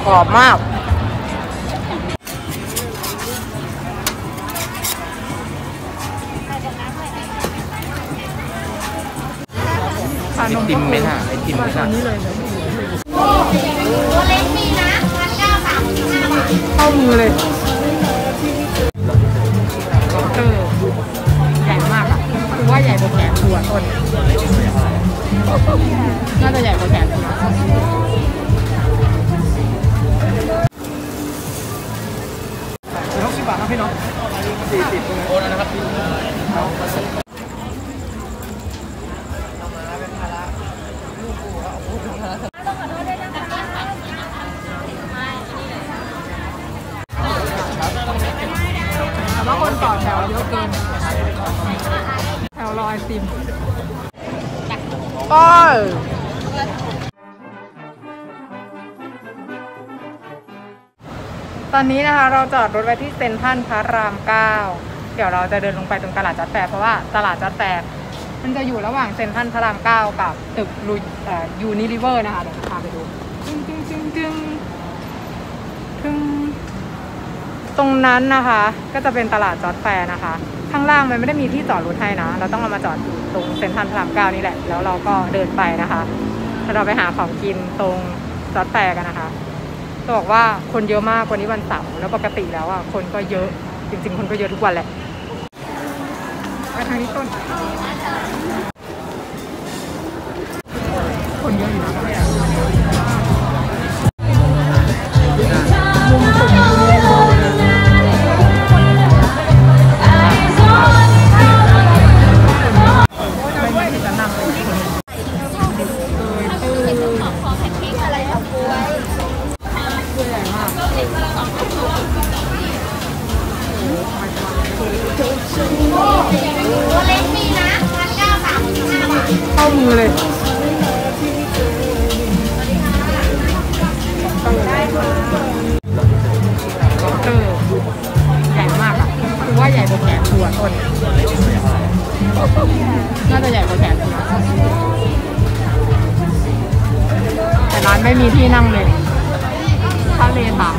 กรอบมากไอติมไหมค่ะไอติมไหมค่ะนี่เลยตัวเล็กมีนะ1,935 บาทเข้ามือเลยใหญ่มากอ่ะคือว่าใหญ่กว่าแขนตัวต้นน่าจะใหญ่กว่าแขนตัว60 บาทครับพี่น้อง40โอนนะครับแล้วคนต่อแถวเยอะเกินแถวรอไอติมตอนนี้นะคะเราจอดรถไว้ที่เซ็นทรัลพระราม 9เดี๋ยวเราจะเดินลงไปตรงตลาดจัดแฟร์เพราะว่าตลาดจัดแฟร์มันจะอยู่ระหว่างเซ็นทรัลพระราม 9กับตึกยูนิลิเวอร์นะคะเดี๋ยวพาไปดูตรงนั้นนะคะก็จะเป็นตลาดจัดแฟร์นะคะข้างล่างมันไม่ได้มีที่จอดรถให้นะเราต้องเอามาจอดอยู่ตรงเซ็นทรัลพระราม 9นี่แหละแล้วเราก็เดินไปนะคะเราไปหาของกินตรงจัดแฟร์กันนะคะจะบอกว่าคนเยอะมากวันนี้วันเสาร์แล้วปกติแล้วอ่ะคนก็เยอะจริงๆคนก็เยอะทุกวันแหละไปทางนี้ต้นคนเยอะอยู่นะมุมสูงไม่มีที่จะนั่งเลยตัวเล็กมีนะ1,935 บาทเข้ามือเลยใหญ่มากอ่ะคือว่าใหญ่กว่าแขนตัวต้นน่าจะใหญ่กว่าแขนตัวแต่ร้านไม่มีที่นั่งเลยทะเลถาม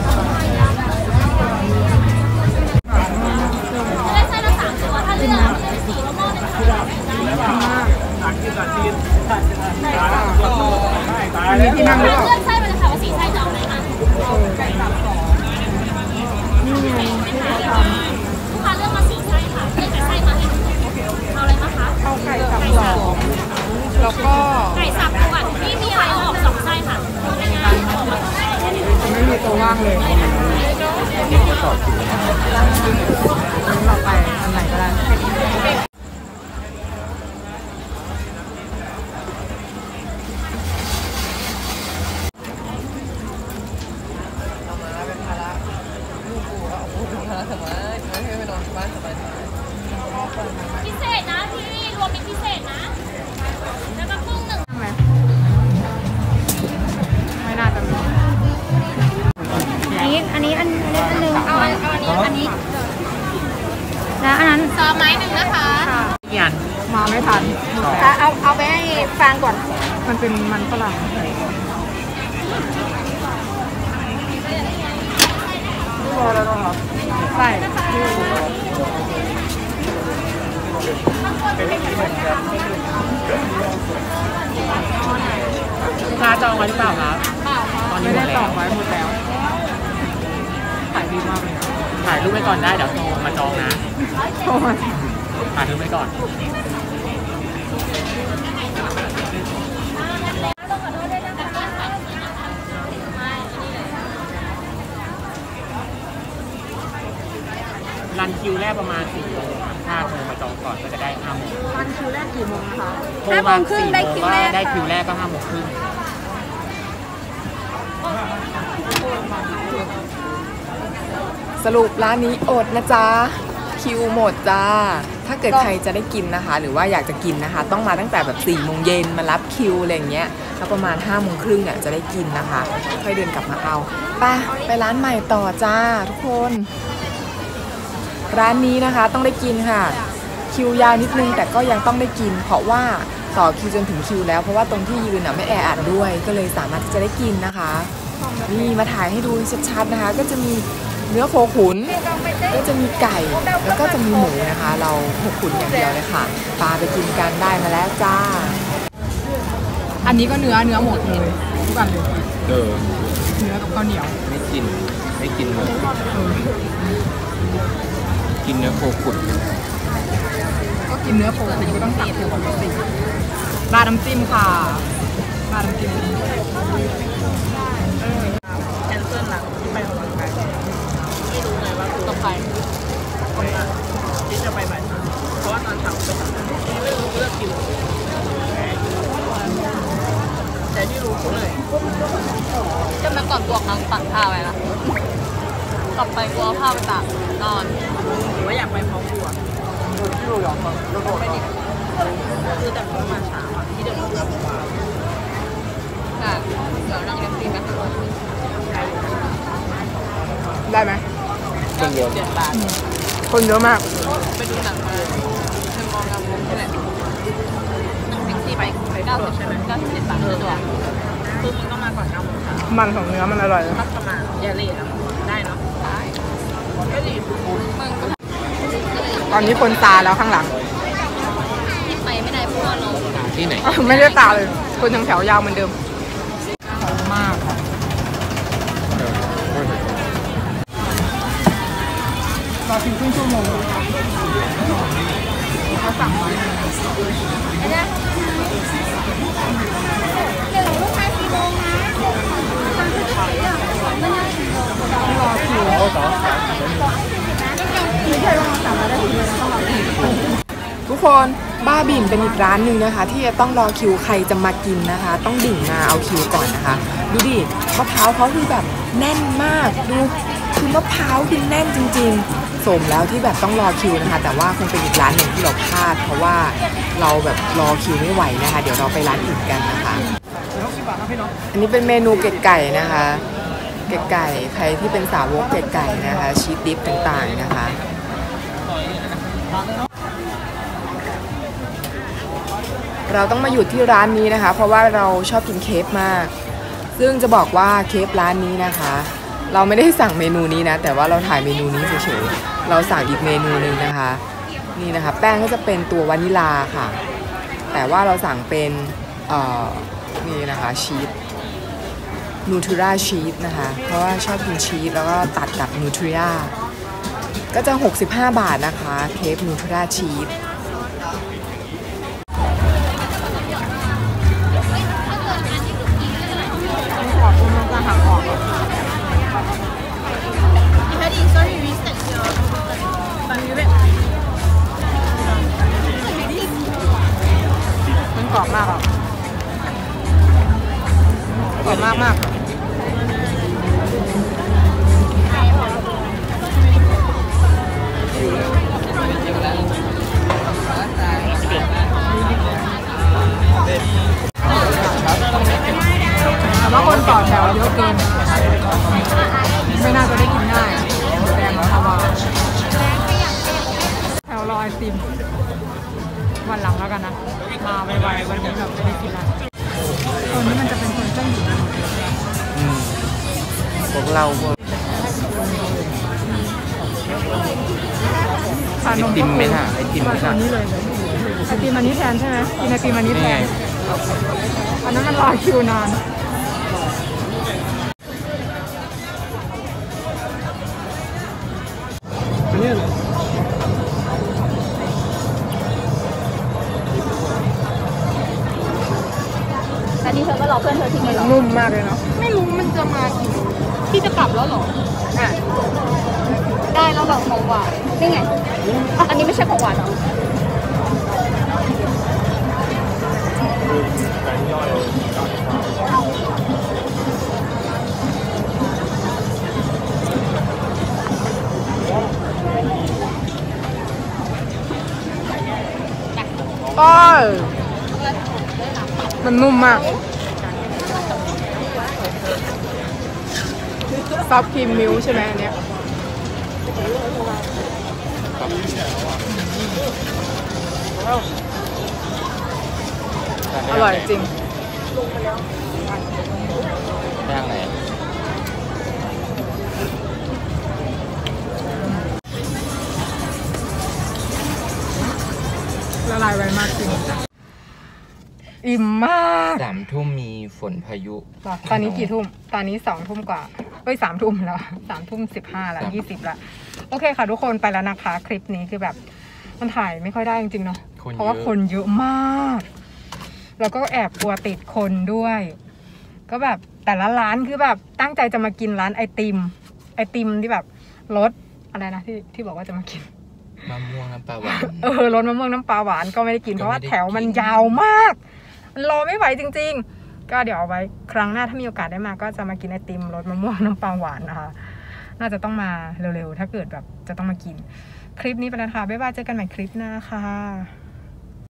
มีที่นั่งหรือเปล่าเลือกไส้มาเลยค่ะว่าสีไส้จะเอาไหนคะไก่ตับกรอบนี่ไงที่เขาทำลูกค้าเลือกมาสีไส้ค่ะเลือกแต่ไส้มาให้เอาอะไรมาคะเอาไก่ตับกรอบแล้วก็ไก่สับก่อนที่มีอะไรออก2 ไส้ค่ะไม่มีตัวว่างเลยเราไปอันไหนก็ได้พิเศษนะพี่รวมเป็นพิเศษนะแล้วก็ครึ่งหนึ่งไม่น่าจะมีอันนี้อันนึงเอาอันนี้แล้วอันนั้นซอไม้1นะคะยันมาไม่ทันเอาไปให้ฟางก่อนมันเป็นมันฝรั่งรอแล้วครับใช่ลูกค้าจองไว้หรือเปล่าครับไม่ได้จองไว้หมดแล้วขายดีมากเลยถ่ายรูปไว้ก่อนได้เดี๋ยวโทรมาจองนะโทรมาถ่ายรูปไว้ก่อนรันคิวแรกประมาณ4 โมงถ้าโทรมาจองก่อนก็จะได้5 โมงรันคิวแรกกี่โมงนะคะ5 โมงครึ่งได้คิวแรกได้คิวแรกก็5 โมงครึ่งสรุปร้านนี้อดนะจ๊ะคิวหมดจ้าถ้าเกิดใครจะได้กินนะคะหรือว่าอยากจะกินนะคะต้องมาตั้งแต่แบบ4 โมงเย็นมารับคิวอะไรอย่างเงี้ยแล้วประมาณ5 โมงครึ่งเนี่ยจะได้กินนะคะค่อยเดินกลับมาเอาไปร้านใหม่ต่อจ้าทุกคนร้านนี้นะคะต้องได้กินค่ะคิวยาวนิดนึงแต่ก็ยังต้องได้กินเพราะว่าต่อคิวจนถึงคิวแล้วเพราะว่าตรงที่ยืนไม่แออัดด้วยก็เลยสามารถที่จะได้กินนะคะนี่มาถ่ายให้ดูชัดๆนะคะ ก็จะมีเนื้อโคขุนก็จะมีไก่แล้วก็จะมีหมูนะคะ เราโคขุนอย่างเดียวเลยค่ะปลาไปกินกันได้มาแล้วจ้าอันนี้ก็เนื้อหมดเลยทุกอันเลยเนื้อกับข้าวเหนียวไม่กินหมดกินเนื้อโคขุนก็กินเนื้อโคขุนก็ต้องตักโคขุนสิราดน้ำจิ้มค่ะราดน้ำจิ้มแคนเซิลหลังไปของมันไปไม่รู้เลยว่าต้องไปคนละที่จะไปบ่ายสามเพราะว่าตอนเช้าไปทำงานไม่รู้เลือกคิวแต่ที่รู้กูเลยจะมาก่อนตัวน้องตักผ้าไว้ละกลับไปกลัวผ้าไปตากนอนหรือว่าอยากไปพร้อมกูอ่ะที่รู้หรอไปดิคือแต่ผมมาช้าที่เดิมเราค่ะเดี๋ยวนั่งแท็กซี่ไปได้ไหมคนเยอะ7 บาทคนเยอะมากไปดูหนังมาเทมมองกำมุงนี่แหละนั่งแท็กซี่ไป90ใช่ไหม97 บาทเลยตัวคือมึงต้องมาก่อน9 โมงเช้ามันของเนื้อมันอร่อยก็ประมาณอย่าเลทได้เนาะได้ก็ดีมึงตอนนี้คนตาแล้วข้างหลังที่ไปไม่ได้เพราะว่าเราที่ไหนไม่ได้ตาเลยคนทั้งแถวยาวเหมือนเดิมหอมมากค่ะรอคิวครึ่งชั่วโมงเขาสั่งไว้รอคิวไม่ใช่ว่าสั่งมาได้ทีเดียวต้องรอคิวทุกคนบ้าบิ่นเป็นอีกร้านหนึ่งนะคะที่จะต้องรอคิวใครจะมากินนะคะต้องดิ่งมาเอาคิวก่อนนะคะดูดิมะพร้าวเขาคือแบบแน่นมากดูคือมะพร้าวคือแน่นจริงๆสมแล้วที่แบบต้องรอคิวนะคะแต่ว่าคงเป็นอีกร้านหนึ่งที่เราพลาดเพราะว่าเราแบบรอคิวไม่ไหวนะคะเดี๋ยวเราไปร้านอื่นกันนะคะอันนี้เป็นเมนูเกล็ดไก่นะคะเกล็ดไก่ใครที่เป็นสาวกเกล็ดไก่นะคะชีสดิฟต่างๆนะคะเราต้องมาหยุดที่ร้านนี้นะคะเพราะว่าเราชอบกินเคฟมากซึ่งจะบอกว่าเคฟร้านนี้นะคะเราไม่ได้สั่งเมนูนี้นะแต่ว่าเราถ่ายเมนูนี้เฉยๆเราสั่งอีกเมนูนึงนะคะนี่นะคะแป้งก็จะเป็นตัววานิลาค่ะแต่ว่าเราสั่งเป็นนี่นะคะชีสนูทราชีสนะคะเพราะว่าชอบกินชีสแล้วก็ตัดกับนูทราก็จะ65 บาทนะคะเคฟนูทราชีสมันกรอบมากอ่ะกรอบมากแต่ว่าคนต่อแถวเยอะเกินไม่น่าจะได้กินง่ายแดงมาว่าแถวรอไอติมวันหลังแล้วกันนะมาไวๆวันนี้แบบไม่ได้กินแล้วตอนนี้มันจะเป็นคนเจ้าหญิงพวกเราไอติมไหมล่ะไอติมไหมล่ะนี้เลยไอติมอันนี้แทนใช่ไหมกินไอติมอันนี้แทนอันนั้นมันรอคิวนานอันนี้เธอก็รอเพื่อนเธอทิ้งเลยเหรอนุ่มมากเลยเนาะไม่รู้มันจะมาพี่จะกลับแล้วเหรอได้แล้วแบบของหวานนี่ไงอันนี้ไม่ใช่ของหวานหรอมันนุ่มมากซอฟต์ครีมมิลค์ใช่ไหมอันเนี้ยอร่อยจริงแป้งไหนละลายไวมากจริงอิ่มมาก 3 ทุ่มมีฝนพายุตอนนี้กี่ทุ่มตอนนี้2 ทุ่มกว่า3 ทุ่มแล้ว3 ทุ่ม 15แล้ว20แล้วโอเคค่ะทุกคนไปแล้วนะคะคลิปนี้คือแบบมันถ่ายไม่ค่อยได้จริงๆเนาะเพราะว่าคนเยอะมากแล้วก็แอบกลัวติดคนด้วย ก็แบบแต่ละร้านคือแบบตั้งใจจะมากินร้านไอติมที่แบบรสอะไรนะที่บอกว่าจะมากินมะม่วงน้ำปลาหวานรสมะม่วงน้ำปลาหวานก็ไม่ได้กินเพราะว่าแถวมันยาวมากมันรอไม่ไหวจริงๆก็เดี๋ยวเอาไว้ครั้งหน้าถ้ามีโอกาสได้มาก็จะมากินไอติมรสมะม่วงน้ำปลาหวานนะคะน่าจะต้องมาเร็วๆถ้าเกิดแบบจะต้องมากินคลิปนี้ไปแล้วค่ะบ๊ายบายเจอกันใหม่คลิปหน้าค่ะ